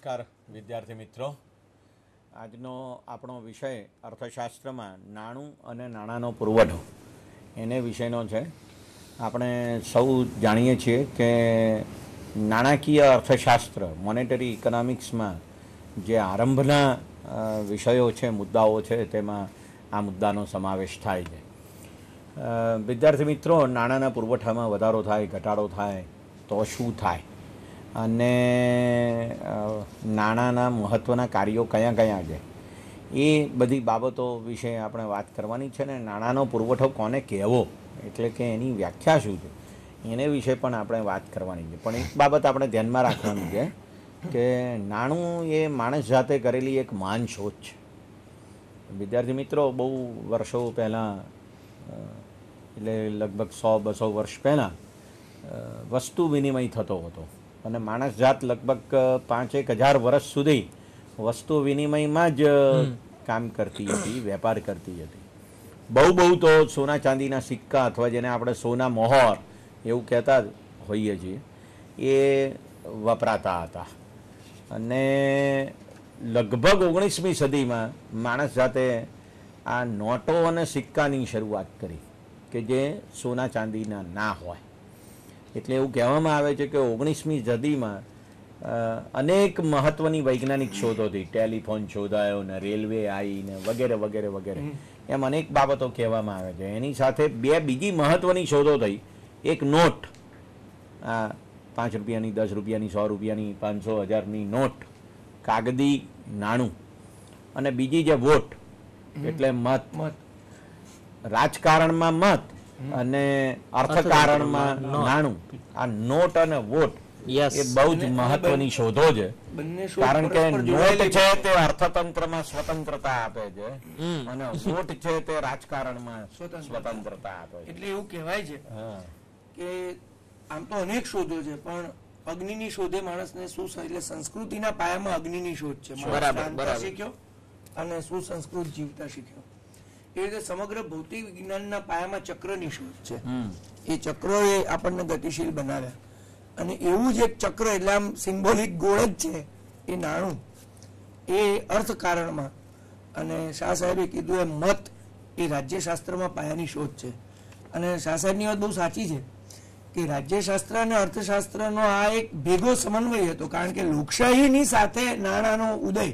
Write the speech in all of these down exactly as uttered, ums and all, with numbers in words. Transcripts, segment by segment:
નમસ્કાર વિદ્યાર્થી મિત્રો. આજનો આપણો વિષય અર્થશાસ્ત્રમાં નાણું અને નાણાંનો પુરવઠો એને વિષયનો છે. આપણે સૌ જાણીએ છીએ કે નાણાકીય અર્થશાસ્ત્ર મોનેટરી ઇકોનોમિક્સમાં જે આરંભના વિષયો છે, મુદ્દાઓ છે, તેમાં આ મુદ્દાનો સમાવેશ થાય છે. વિદ્યાર્થી મિત્રો, નાણાંના પુરવઠામાં વધારો થાય, ઘટાડો થાય તો શું થાય અને નાણાંના મહત્ત્વના કાર્યો કયા કયા છે, એ બધી બાબતો વિશે આપણે વાત કરવાની છે. ને નાણાંનો પુરવઠો કોને કહેવો, એટલે કે એની વ્યાખ્યા શું છે, એને વિશે પણ આપણે વાત કરવાની છે. પણ એક બાબત આપણે ધ્યાનમાં રાખવાની છે કે નાણું એ માણસ જાતે કરેલી એક મહાન શોધ છે. વિદ્યાર્થી મિત્રો, બહુ વર્ષો પહેલાં, એટલે લગભગ સો બસો વર્ષ પહેલાં વસ્તુ વિનિમય થતો હતો અને માણસ જાત લગભગ પાંચેક હજાર વર્ષ સુધી વસ્તુ વિનિમયમાં જ કામ કરતી હતી, વેપાર કરતી હતી. બહુ બહુ તો સોના ચાંદીના સિક્કા અથવા જેને આપણે સોના મોહર એવું કહેતા હોઈએ છીએ, એ વપરાતા હતા. અને લગભગ ઓગણીસમી સદીમાં માણસ જાતે આ નોટો અને સિક્કાની શરૂઆત કરી કે જે સોના ચાંદીના ના હોય. એટલે એવું કહેવામાં આવે છે કે ઓગણીસમી સદીમાં અનેક મહત્ત્વની વૈજ્ઞાનિક શોધો થઈ. ટેલિફોન શોધાયો ને રેલવે આવી ને વગેરે વગેરે વગેરે, એમ અનેક બાબતો કહેવામાં આવે છે. એની સાથે બે બીજી મહત્ત્વની શોધો થઈ. એક નોટ, આ પાંચ રૂપિયાની, દસ રૂપિયાની, સો રૂપિયાની, પાંચસો હજારની નોટ, કાગદી નાણું. અને બીજી જે વોટ, એટલે મત. રાજકારણમાં મત અને અર્થકારણમાં નાણું. આ નોટ અને વોટ એ બહુ જ મહત્વની શોધો છે. કારણ કે નોટ છે તે અર્થતંત્રમાં સ્વતંત્રતા આપે છે અને વોટ છે તે રાજકારણમાં સ્વતંત્રતા આપે છે. એટલે એવું કહેવાય છે કે આમ તો અનેક શોધો છે, પણ અગ્નિની શોધે માણસને શું, એટલે સંસ્કૃતિના પાયામાં અગ્નિની શોધ છે. માણસ શીખ્યો અને સુસંસ્કૃત જીવતા શીખ્યો. એ રીતે સમગ્ર ભૌતિક વિજ્ઞાનના પાયામાં ચક્રની શોધ છે. એ ચક્રો એ આપણને ગતિશીલ બનાવ્યા. અને એવું જ એક ચક્ર, એટલે આમ સિમ્બોલિક ગોળ જ છે એ નાણું, એ અર્થકારણમાં. અને શાહ સાહેબે કીધું એ મત એ રાજ્યશાસ્ત્રમાં પાયાની શોધ છે. અને શાહ સાહેબની વાત બહુ સાચી છે કે રાજ્યશાસ્ત્ર અને અર્થશાસ્ત્રનો આ એક ભેગો સમન્વય હતો. કારણ કે લોકશાહીની સાથે નાણાંનો ઉદય,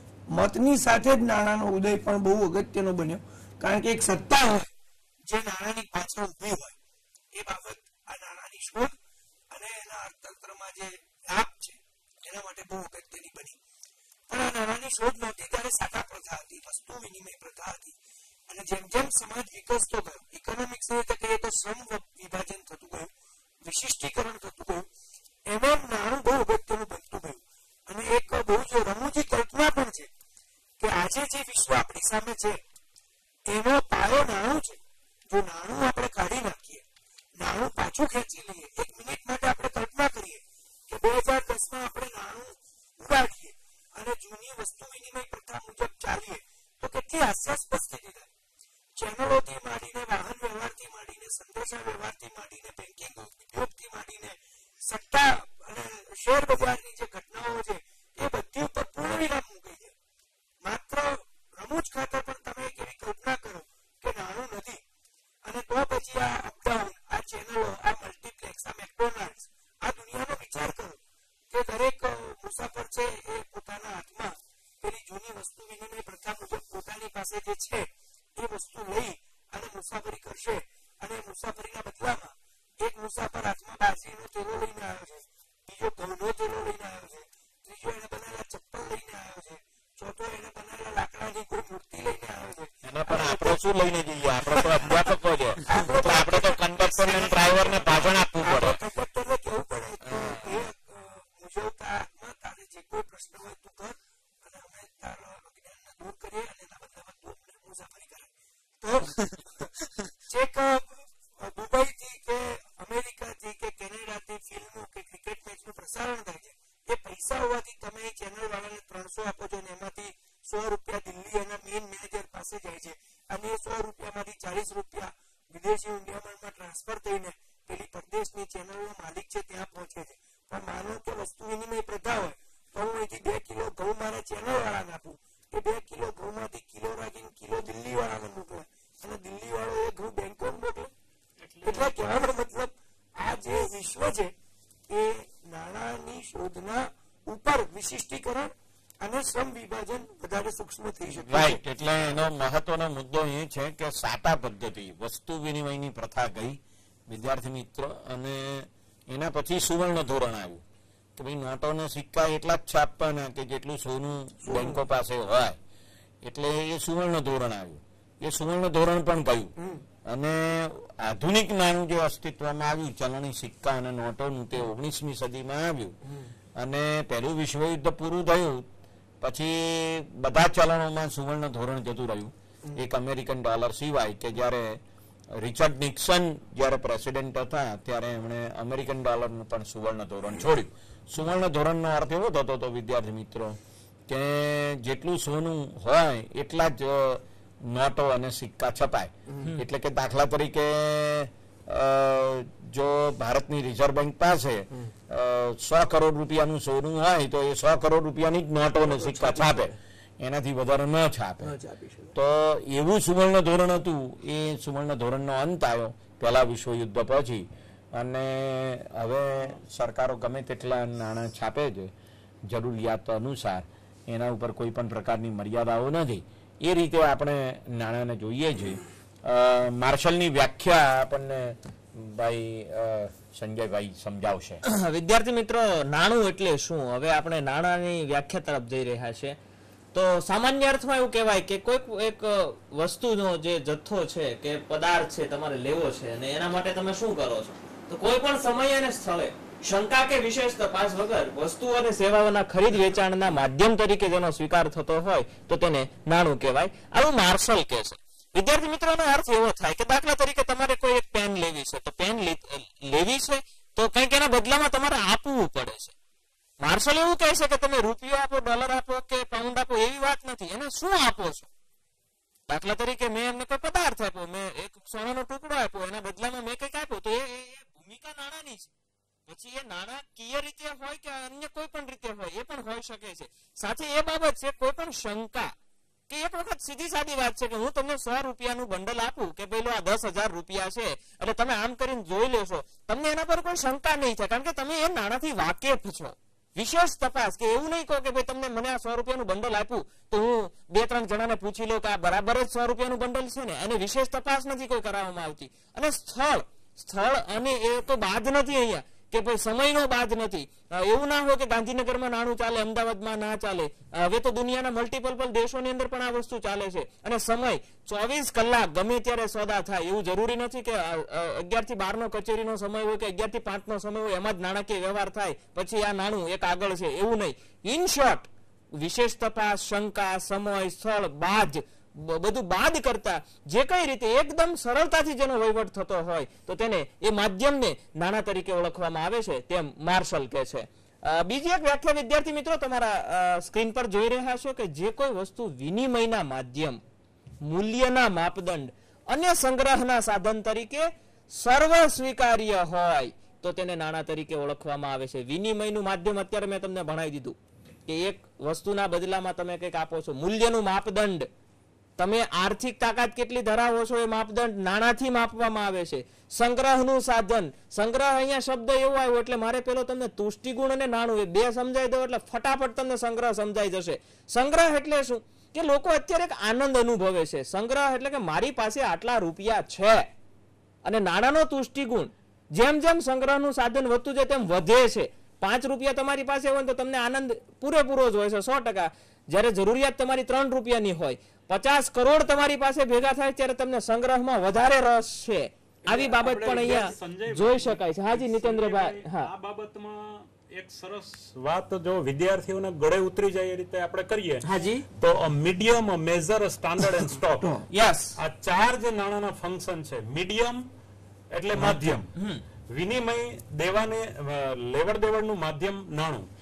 મતની સાથે જ નાણાંનો ઉદય પણ બહુ અગત્યનો બન્યો. કારણ કે એક સત્તા હોય જે નાણાંની પાછળ ઉભી હોય, એ બાબત આ નાણાંની શોધ અને એના અર્થતંત્રમાં જે લાભ છે એના માટે બહુ અગત્યની બની. પણ આ નાણાંની શોધ નહોતી ત્યારે સાટા પ્રથા હતી, વસ્તુ વિનિમય પ્રથા હતી. અને જેમ જેમ સમાજ વિકસતો ગયો, ઇકોનોમિક્સ રીતે કહીએ તો શ્રમ વિભાજન થતું ગયું, વિશિષ્ટીકરણ થતું ગયું, એમ એમ નાણું બહુ અગત્યનું બનતું ગયું. અને એક બહુ જ રમૂજી કલ્પના પણ છે કે આજે જે વિશ્વ આપણી સામે છે એનો પાયો નાણું છે. જો નાણું આપણે કાઢી નાખીએ, નાણું પાછું ખેંચી લઈએ, એક મિનિટ માટે આપણે કલ્પના કરીએ કે બે હજાર દસ માં આપણે નાણું ઉડાડીએ અને જૂની વસ્તુ વિનિમય પ્રથા મુજબ ચાલીએ, તો કેટલી હાસ્યાસ્પદ સ્થિતિ થાય. ચેનલોથી માંડીને, વાહન વ્યવહારથી માંડીને, સંદેશા વ્યવહારથી માંડીને, બેન્કિંગ ઉદ્યોગથી માંડીને, સટ્ટા અને શેર બજારની જે ઘટનાઓ છે એ બધી ઉપર પૂર્ણ વિરામ મૂકી છે. માત્ર રમૂજ ખાતર પણ તમે એક એવી કલ્પના કરો કે નાણું નથી. અને તો પછી આ અપડાઉન, આ ચેનલો, આ મલ્ટીપ્લેક્સ, આ મેકડોનાલ્ડ, આ દુનિયાનો વિચાર કરો કે દરેક મુસાફર છે એ પોતાના હાથમાં પેલી જૂની વસ્તુ વિનિમય પ્રથા મુજબ પોતાની પાસે જે છે એ વસ્તુ લઈ અને મુસાફરી કરશે. અને મુસાફરીના બદલામાં એક મુસાફર હાથમાં બાસરીનો થેલો લઈને આવ્યો છે, બીજો ઘઉંનો થેલો લઈને આવ્યો છે, ત્રીજો એને બનાવેલા ચપ્પલ લઈને આવ્યો છે, ચોથો એને બનાવેલા લાકડાની કોઈ મૂર્તિ લઈને આવ્યો છે. એના પર આપણે શું લઈને જઈએ? આપણે તો અધ્યાપકો છે, આપણે તો કંડક્ટર અને ડ્રાઈવર ને ભાષણ આપવું પડે. કંડક્ટરને કેવું પડે કે એ મૂંઝવતામાં તારે જે કોઈ પ્રશ્ન હોય તું કર અને અમે તારા અજ્ઞાનને દૂર કરીએ અને એના બદલામાં તું અમને મુસાફરી કરે. તો ચેક દુબઈથી કે અમેરિકાથી કે કેનેડાથી ફિલ્મો કે ક્રિકેટ મેચનું પ્રસારણ થાય છે. એ પૈસા હોવાથી તમે ચેનલ વાળાને ત્રણસો આપો છો અને એમાંથી સો રૂપિયા દિલ્હી એના મેઇન મેનેજર પાસે જાય છે. અને એ સો રૂપિયામાંથી ચાલીસ રૂપિયા વિદેશી ઊંડિયામણમાં ટ્રાન્સફર થઈને પેલી પરદેશની ચેનલનો માલિક છે ત્યાં પહોંચે છે. પણ માનો કે વસ્તુ વિનિમય પ્રથા હોય તો હું અહીંથી બે કિલો ઘઉં મારે ચેનલ વાળાને આપું, એ બે કિલો ઘઉં માંથી કિલો રાખીને કિલો દિલ્હી વાળાને મોકલે અને દિલ્હી વાળો એ ઘઉં બેંકોમાં મોકલે. એટલે કહેવાનો મતલબ આ જે વિશ્વ છે એ નાણાંની શોધના ઉપર વિશિષ્ટીકરણ અને શ્રમ વિભાજન વધારે સૂક્ષ્મ થઈ શકે. રાઈટ. એટલે એનો મહત્વનો મુદ્દો એ છે કે સાટા પદ્ધતિ વસ્તુ વિનિમયની પ્રથા ગઈ વિદ્યાર્થી મિત્રો, અને એના પછી સુવર્ણ ધોરણ આવ્યું કે ભાઈ નોટોના સિક્કા એટલા જ છાપવાના કે જેટલું સોનું બેંકો પાસે હોય. એટલે એ સુવર્ણ ધોરણ આવ્યું. એ સુવર્ણ ધોરણ પણ ગયું અને આધુનિક નાણું જે અસ્તિત્વમાં આવ્યું ચલણી સિક્કા અને નોટોનું તે ઓગણીસમી સદીમાં આવ્યું. અને પહેલું વિશ્વયુદ્ધ પૂરું થયું પછી બધા ચલણોમાં સુવર્ણ ધોરણ જતું રહ્યું, એક અમેરિકન ડોલર સિવાય, કે જ્યારે રિચર્ડ નિક્સન જ્યારે પ્રેસિડેન્ટ હતા ત્યારે એમણે અમેરિકન ડોલરનું પણ સુવર્ણ ધોરણ છોડ્યું. સુવર્ણ ધોરણનો અર્થ એવો થતો હતો વિદ્યાર્થી મિત્રો કે જેટલું સોનું હોય એટલા જ નોટો અને સિક્કા છપાય. એટલે કે દાખલા તરીકે જો ભારતની રિઝર્વ બેંક પાસે સો કરોડ રૂપિયાનું સોનું હોય તો એ સો કરોડ રૂપિયાની જ નોટો અને સિક્કા છાપે, એનાથી વધારે ન છાપે. તો એવું સુવર્ણ ધોરણ હતું. એ સુવર્ણ ધોરણનો અંત આવ્યો પહેલા વિશ્વયુદ્ધ પછી, અને હવે સરકારો ગમે તેટલા નાણાં છાપે છે જરૂરિયાત અનુસાર, એના ઉપર કોઈ પણ પ્રકારની મર્યાદાઓ નથી. એ રીતે આપણે નાણાંને જોઈએ છીએ. માર્શલની વ્યાખ્યા આપણને ભાઈ સંજયભાઈ સમજાવશે. વિદ્યાર્થી મિત્રો, નાણું એટલે શું? હવે આપણે નાણાંની વ્યાખ્યા તરફ જઈ રહ્યા છે. તો સામાન્ય અર્થમાં એવું કહેવાય કે કોઈક એક વસ્તુનો જે જથ્થો છે કે પદાર્થ છે તમારે લેવો છે, અને એના માટે તમે શું કરો છો? તો કોઈ પણ સમય અને સ્થળે શંકા કે વિશેષ તપાસ વગર વસ્તુ અને સેવાઓના ખરીદ વેચાણના માધ્યમ તરીકે જેનો સ્વીકાર થતો હોય તો તેને નાણું કહેવાય. આવું માર્શલ કહે છે. વિદ્યાર્થી મિત્રોનો અર્થ એવો થાય કે દાખલા તરીકે તમારે કોઈ એક પેન લેવી છે, તો પેન લેવી છે તો કંઈક એના બદલામાં તમારે આપવું પડે છે. માર્શલ એવું કહે છે કે તમે રૂપિયો આપો, ડોલર આપો કે પાઉન્ડ આપો એવી વાત નથી, એને શું આપો છો? દાખલા તરીકે મેં એમને કોઈ પદાર્થ આપ્યો, મેં એક સોનાનો ટુકડો આપ્યો, એના બદલામાં મેં કંઈક આપ્યો, તો એ ભૂમિકા નાણાંની છે. પછી એ નાણાકીય રીતે હોય કે અન્ય કોઈ પણ રીતે હોય એ પણ હોઈ શકે છે. સાથે એ બાબત છે કોઈ પણ શંકા કે એક વખત સીધી સાદી વાત છે કે હું તમને સો રૂપિયાનું બંડલ આપું કે પેલો આ દસ હજાર રૂપિયા છે એટલે તમે આમ કરીને જોઈ લેશો, તમને એના પર કોઈ શંકા નહીં થાય, કારણ કે તમે એ નાણાંથી વાકેફ છો. વિશેષ તપાસ કે એવું નહીં કહો કે ભાઈ તમને મને આ સો રૂપિયાનું બંડલ આપ્યું તો હું બે ત્રણ જણાને પૂછી લઉં કે આ બરાબર જ સો રૂપિયાનું બંડલ છે ને, અને વિશેષ તપાસ નથી કોઈ કરાવવામાં આવતી. અને સ્થળ સ્થળ અને એ તો બાદ નથી અહીંયા કે ભાઈ સમયનો બાદ નથી. એવું ના હોય કે ગાંધીનગરમાં નાણું ચાલે, અમદાવાદમાં ના ચાલે. હવે તો દુનિયાના મલ્ટીપલ દેશોની અંદર પણ આ વસ્તુ ચાલે છે. અને સમય ચોવીસ કલાક ગમે ત્યારે સોદા થાય એવું જરૂરી નથી કે અગિયાર થી બાર નો કચેરીનો સમય હોય કે અગિયાર થી પાંચ નો સમય હોય એમાં જ નાણાકીય વ્યવહાર થાય પછી આ નાણું એક આગળ છે એવું નહીં. ઇન શોર્ટ, વિશેષ તપાસ, શંકા, સમય, સ્થળ બાદ બધું બાદ કરતા જે કઈ રીતે એકદમ સરળતાથી જેનો વહીવટ થતો હોય તો તેને એ માધ્યમને નાણાં તરીકે ઓળખવામાં આવે છે, તેમ માર્શલ કહે છે. બીજી એક વ્યાખ્યા વિદ્યાર્થી મિત્રો તમારા સ્ક્રીન પર જોઈ રહ્યા છો કે જે કોઈ વસ્તુ વિનિમયના માધ્યમ, મૂલ્યના માપદંડ અને સંગ્રહના સાધન તરીકે સર્વ સ્વીકાર્ય હોય તો તેને નાણાં તરીકે ઓળખવામાં આવે છે. વિનિમયનું માધ્યમ અત્યારે મેં તમને ભણાવી દીધું કે એક વસ્તુના બદલામાં તમે કંઈક આપો છો. મૂલ્યનું માપદંડ, તમે આર્થિક તાકાત કેટલી ધરાવો છો એ માપદંડ નાણાંથી માપવામાં આવે છે. સંગ્રહનું સાધન, સંગ્રહ અહીંયા શબ્દ એવો આવ્યો એટલે મારે પેલો તમને તુષ્ટિગુણ અને નાણું એ બે સમજાઈ દો એટલે ફટાફટ તમને સંગ્રહ સમજાઈ જશે. સંગ્રહ એટલે શું કે લોકો અત્યારે એક આનંદ અનુભવે છે. સંગ્રહ એટલે કે મારી પાસે આટલા રૂપિયા છે. અને નાણાંનો તુષ્ટિગુણ, જેમ જેમ સંગ્રહનું સાધન વધતું જાય તેમ વધે છે. પાંચ રૂપિયા તમારી પાસે હોય તો તમને આનંદ પૂરેપૂરો જ હોય છે, સો ટકા. જયારે જરૂરિયાત તમારી ત્રણ રૂપિયાની હોય, પચાસ કરોડ તમારી પાસે ભેગા થાય ત્યારે તમને સંગ્રહમાં વધારે રસ છે. આવી બાબત પણ અહીંયા જોઈ શકાય છે. હાજી નીતેન્દ્રભાઈ. હા, આ બાબતમાં એક સરસ વાત જો વિદ્યાર્થીઓને ગળે ઉતરી જાય એ રીતે આપણે કરીએ હાજી તો medium, measure, standard and stock, yes, આ ચાર જે નાણાના ફંક્શન છે. મીડિયમ એટલે માધ્યમ, વિનિમય દેવાને લેવડ દેવડનું માધ્યમ નાણું.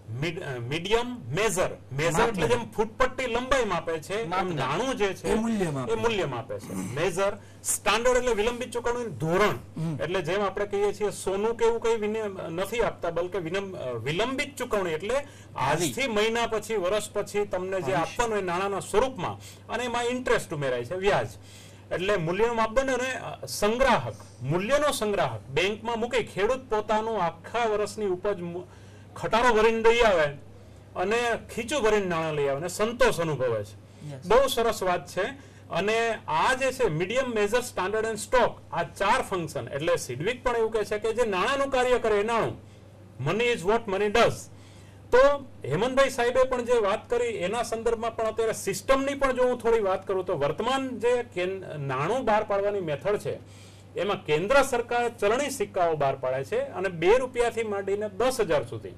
મીડિયમ મેઝર મેઝર એટલે જેમ ફૂટપટ્ટી લંબાઈ માપે છે એમ નાણું જે છે એ મૂલ્ય માપે. એ મૂલ્ય માપે છે. મેઝર સ્ટાન્ડર્ડ એટલે વિલંબિત ચુકવણીનું ધોરણ, એટલે જેમ આપણે કહીએ છીએ સોનું કે એવું કઈ વિનિ- નથી આપતા, બલકે વિલંબ- વિલંબિત ચુકવણી એટલે આજથી મહિના પછી વર્ષ પછી તમને જે આપવાનું હોય નાણાંના સ્વરૂપમાં, અને એમાં ઇન્ટરેસ્ટ ઉમેરાય છે, વ્યાજ. એટલે મૂલ્યનું માપદંડ અને સંગ્રાહક, મૂલ્યનો સંગ્રાહક બેંકમાં મૂકી ખેડૂત પોતાનું આખા વર્ષની ઉપજ મુ- ખટારો ભરીને લઈ આવે અને ખીચું ભરીને નાણાં લઈ આવે અને સંતોષ અનુભવે છે. બહુ સરસ વાત છે. અને આ જે છે medium, measure, standard and stock, આ ચાર ફંક્શન, એટલે સિડવિક પણ એવું કહે છે કે જે નાણાંનું કાર્ય કરે એ નાણું, money is what money does. તો હેમંતભાઈ સાહેબે પણ જે વાત કરી એના સંદર્ભમાં પણ અત્યારે સિસ્ટમની પણ જો હું થોડી વાત કરું તો વર્તમાન જે કેન- નાણું બહાર પાડવાની મેથડ છે એમાં કેન્દ્ર સરકાર ચલણી સિક્કાઓ બહાર પાડે છે અને બે રૂપિયાથી માંડીને દસ હજાર સુધી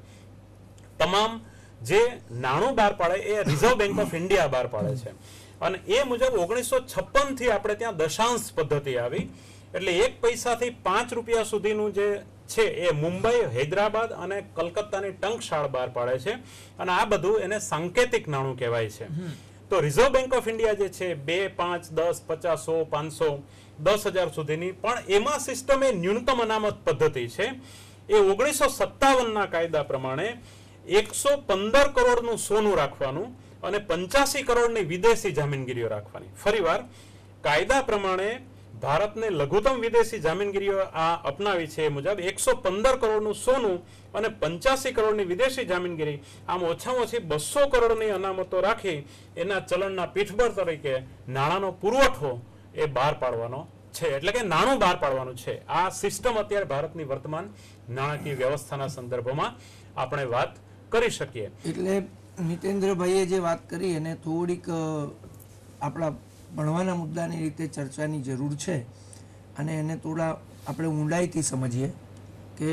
તમામ જે નાણું બહાર પાડે એ રિઝર્વ બેંક ઓફ ઇન્ડિયા બહાર પાડે છે. અને એ મુજબ ઓગણીસો છપ્પન થી આપણે ત્યાં દશાંશ પદ્ધતિ આવી, એટલે એક પૈસાથી પાંચ રૂપિયા સુધીનું જે છે એ મુંબઈ, હૈદરાબાદ અને કલકત્તાની ટંકશાળ બહાર પાડે છે. અને આ બધું એને સાંકેતિક નાણું કહેવાય છે. તો રિઝર્વ બેંક ઓફ ઇન્ડિયા જે છે બે, પાંચ, દસ, પચાસ, સો, પાંચસો, દસ હજાર સુધીની, પણ એમાં સિસ્ટમ એ ન્યૂનતમ અનામત પદ્ધતિ છે. એ ઓગણીસો સત્તાવન ના કાયદા પ્રમાણે એકસો પંદર કરોડનું સોનું રાખવાનું અને પંચ્યાસી કરોડની વિદેશી જામીનગીરીઓ રાખવાની. ફરીવાર, કાયદા પ્રમાણે ભારતને લઘુત્તમ વિદેશી જામીનગીરીઓ આ અપનાવી છે એ મુજબ એકસો પંદર કરોડનું સોનું અને પંચ્યાસી કરોડની વિદેશી જામીનગીરી, આમ ઓછામાં ઓછી બસો કરોડની અનામતો રાખી એના ચલણના પીઠબળ તરીકે નાણાંનો પુરવઠો એ બહાર પાડવાનો છે, એટલે કે નાણું બહાર પાડવાનું છે. આ સિસ્ટમ અત્યારે ભારતની વર્તમાન નાણાકીય વ્યવસ્થાના સંદર્ભમાં આપણે વાત કરી શકીએ. એટલે નીતેન્દ્રભાઈએ જે વાત કરી એને થોડીક અ, આપણા ભણવાના મુદ્દાની રીતે ચર્ચાની જરૂર છે અને એને થોડા આપણે ઊંડાઈથી સમજીએ કે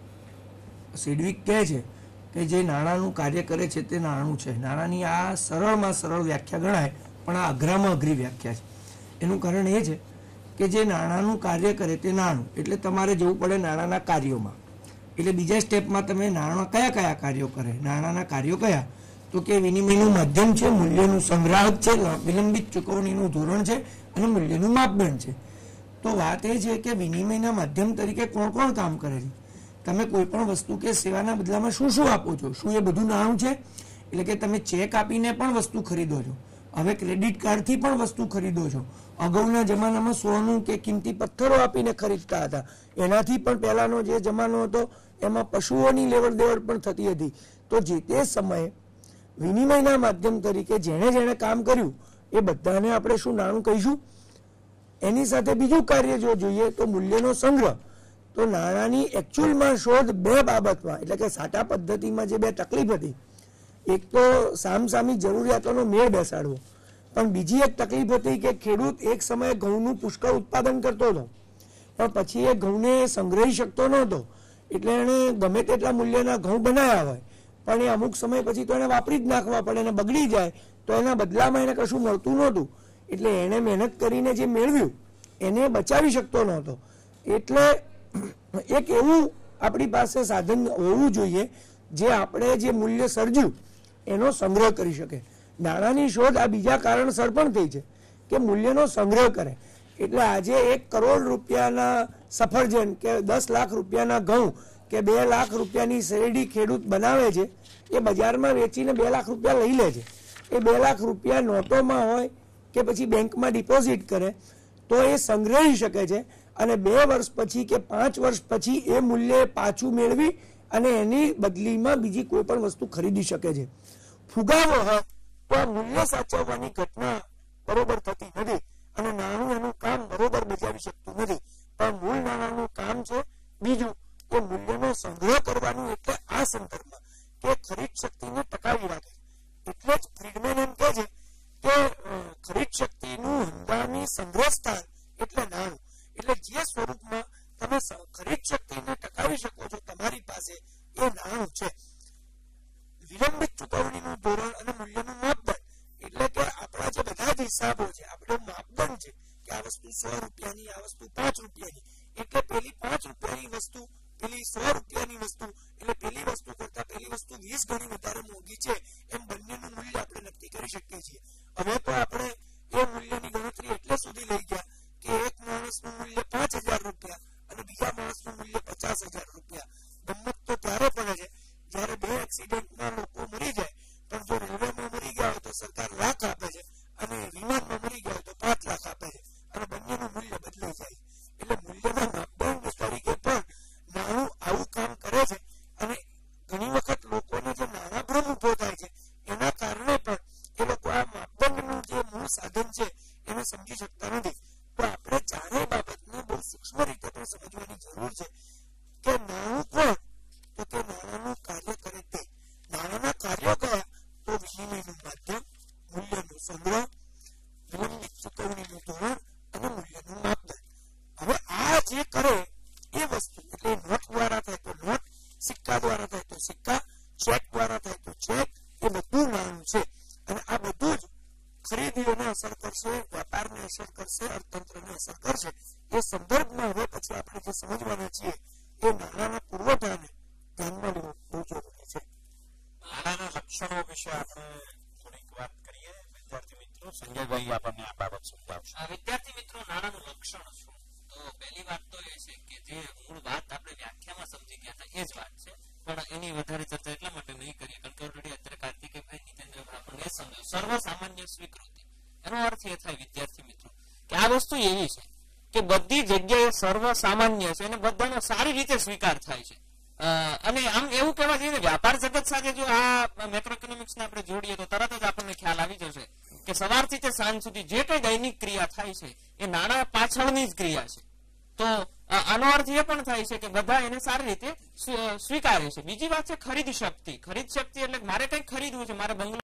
સિડવિક કહે છે કે જે નાણાંનું કાર્ય કરે છે તે નાણું છે. નાણાંની આ સરળમાં સરળ વ્યાખ્યા ગણાય, પણ આ અઘરામાં અઘરી વ્યાખ્યા છે. એનું કારણ એ છે કે જે નાણાંનું કાર્ય કરે તે નાણું, એટલે તમારે જવું પડે નાણાંના કાર્યોમાં. એટલે બીજા સ્ટેપમાં તમે નાણાં કયા કયા કાર્યો કરે, નાણાંના કાર્યો કયા, તો કે વિનિમયનું માધ્યમ છે, મૂલ્યનું સંગ્રાહક છે, વિલંબિત ચૂકવણીનું ધોરણ છે અને મૂલ્યનું માપદંડ છે. તો વાત એ છે કે વિનિમયના માધ્યમ તરીકે કોણ કોણ કામ કરે છે. તમે કોઈ પણ વસ્તુ કે સેવાના બદલામાં શું શું આપો છો, શું એ બધું નાણું છે? એટલે કે તમે ચેક આપીને પણ વસ્તુ ખરીદો છો, હવે ક્રેડિટ કાર્ડથી પણ વસ્તુ ખરીદો છો. અગાઉના જમાનામાં સોનું કે કિંમતી પથ્થરો આપીને ખરીદતા હતા, એનાથી પણ પહેલાનો જે જમાનો હતો એમાં પશુઓની લેવડ દેવડ પણ થતી હતી. તો જે તે સમયે વિનિમયના માધ્યમ તરીકે જેણે જેણે કામ કર્યું એ બધાને આપણે શું નાણું કહીશું. એની સાથે બીજું કાર્ય જો જોઈએ તો મૂલ્યનો સંગ્રહ. તો નાણાંની એકચ્યુઅલમાં શોધ બે બાબતમાં, એટલે કે સાટા પદ્ધતિમાં જે બે તકલીફ હતી, એક તો સામસામી જરૂરિયાતોનો મેળ બેસાડવો, પણ બીજી એક તકલીફ હતી કે ખેડૂત એક સમયે ઘઉંનું પુષ્કળ ઉત્પાદન કરતો હતો પણ પછી એ ઘઉંને સંગ્રહી શકતો નહોતો, એટલે એને ગમે તેટલા મૂલ્યના ઘઉં બનાવ્યા હોય પણ એ અમુક સમય પછી તો એને વાપરી જ નાખવા પડે અને બગડી જાય, તો એના બદલામાં એને કશું મળતું નહોતું. એટલે એને મહેનત કરીને જે મેળવ્યું એને બચાવી શકતો નહોતો. એટલે એક એવું આપણી પાસે સાધન હોવું જોઈએ જે આપણે જે મૂલ્ય સર્જ્યું એનો સંગ્રહ કરી શકે. નાણાંની શોધ આ બીજા કારણસર પણ થઈ છે કે મૂલ્યનો સંગ્રહ કરે. એટલે આજે એક કરોડ રૂપિયાના સફરજન કે દસ લાખ રૂપિયાના ઘઉં કે બે લાખ રૂપિયાની શેરડી ખેડૂત બનાવે છે, એ બજારમાં વેચીને બે લાખ રૂપિયા લઈ લે છે. એ બે લાખ રૂપિયા નોટોમાં હોય કે પછી બેંકમાં ડિપોઝિટ કરે તો એ સંગ્રહી શકે છે અને બે વર્ષ પછી કે પાંચ વર્ષ પછી એ મૂલ્ય પાછું મેળવી અને એની બદલીમાં બીજી કોઈ પણ વસ્તુ ખરીદી શકે છે. ફુગાવો હોય તો મૂલ્ય સાચવવાની ઘટના બરોબર થતી નથી અને નાણું એનું કામ બરોબર બજાવી શકતું નથી. પણ મૂળ નાણાંનું કામ છે બીજું કે મૂલ્યનો સંગ્રહ કરવાનું, એટલે આ સંદર્ભમાં કે ખરીદ શક્તિને ટકાવી રાખે. એટલે જ ફ્રીડમેન એમ કહે છે કે ખરીદ શક્તિનું હંગામી સંગ્રહ સ્થાન એટલે નાણું. એટલે જે સ્વરૂપમાં તમે ખરીદ શક્તિને ટકાવી શકો છો તમારી પાસે, એ નાણું છે. વિલંબિત ચૂકવણીનું ધોરણ અને મૂલ્યનું માપદંડ, એટલે કે આપણા જે બધા જ હિસાબો છે, આપણો માપદંડ છે કે આ વસ્તુ સો રૂપિયાની, આ વસ્તુ પાંચ રૂપિયાની, એટલે પેલી પાંચ રૂપિયાની વસ્તુ પેલી સો રૂપિયાની વસ્તુ એટલે પેલી વસ્તુ કરતા પેલી વસ્તુ વીસ ગણી વધારે મોંઘી છે એમ બંનેનું મૂલ્ય આપણે નક્કી કરી શકીએ છીએ. હવે તો આપણે એ મૂલ્યની ગણતરી એટલે સુધી લઈ ગયા કે એક માણસનું મૂલ્ય પાંચ હજાર રૂપિયા અને બીજા માણસનું મૂલ્ય પચાસ હજાર રૂપિયા. ગમત તો ત્યારે પડે છે જયારે બે એક્સિડન્ટમાં લોકો મરી જાય, પણ જો રેલવેમાં મરી ગયા હોય તો સરકાર લાખ આપે છે અને વિમાનમાં મરી ગયા હોય તો પાંચ લાખ આપે છે અને બંનેનું મૂલ્ય બદલાઈ જાય. એટલે મૂલ્યના માપદંડ તરીકે પણ નાણું આવું કામ કરે છે અને ઘણી વખત લોકોને જે નાણાં ભ્રમ ઉભો થાય છે એના કારણે પણ એ લોકો આ માપદંડનું જે મૂળ સાધન છે એને સમજી શકતા નથી. તો આપણે ચારેય બાબતને બહુ સૂક્ષ્મ રીતે પણ સમજવાની જરૂર છે કે નાણું કોણ, તો તે નાણાંનું કાર્ય કરે તે. નાણાંના કાર્યો કયા, તો વિનિમયનું માધ્યમ, મૂલ્યનો સંગ્રહ, વિલંબિત ચૂકવણીનું ધોરણ અને મૂલ્યનું માપદંડ. હવે આ જે કરે એ વસ્તુ એટલે નોટ દ્વારા થાય તો નોટ, સિક્કા દ્વારા થાય તો સિક્કા, ચેક દ્વારા થાય તો ચેક, એ બધું નાણું છે. અને આ બધું જ ખરીદીઓને અસર કરશે, વ્યાપારને અસર કરશે, અર્થતંત્રને અસર કરશે. એ સંદર્ભમાં હવે પછી આપણે જે સમજવાના છીએ એ નાણાંના પુરવઠાને ધ્યાનમાં લેવું બહુ જરૂરી છે. નાણાંના લક્ષણો વિશે આપણે થોડીક વાત કરીએ. વિદ્યાર્થી મિત્રો, સંજયભાઈ આપણને આ બાબત સમજાવશે. વિદ્યાર્થી મિત્રો, નાણાંનું લક્ષણ શું? તો પહેલી વાત તો એ છે કે જે મૂળ વાત આપણે વ્યાખ્યામાં સમજી ગયા હતા એ જ વાત છે, પણ એની વધારે ચર્ચા એટલા માટે નહીં કરીએ કારણ કે ઓલરેડી અત્યારે કાર્તિકેયભાઈ, નીતેન્દ્રભાઈ આપણને એ સમજાવ્યું. સર્વસામાન્ય સ્વીકૃતિ એનો અર્થ એ થાય વિદ્યાર્થી મિત્રો કે આ વસ્તુ એવી છે કે બધી જગ્યાએ સર્વસામાન્ય છે અને બધાનો સારી રીતે સ્વીકાર થાય છે. અને આમ એવું કહેવા જઈએ વ્યાપાર જગત સાથે જો આ મેક્રોઇકોનોમિક્સ ને આપણે જોડીએ તો તરત જ આપણને ખ્યાલ આવી જશે કે સવારથી તે સાંજ સુધી જે કઈ દૈનિક ક્રિયા થાય છે એ નાણાં પાછળની જ ક્રિયા છે. તો આનો અર્થ એ પણ થાય છે કે બધા એને સારી રીતે સ્વીકારે છે. બીજી વાત છે ખરીદ શક્તિ. ખરીદ શક્તિ એટલે મારે કઈ ખરીદવું છે, મારે બંગલો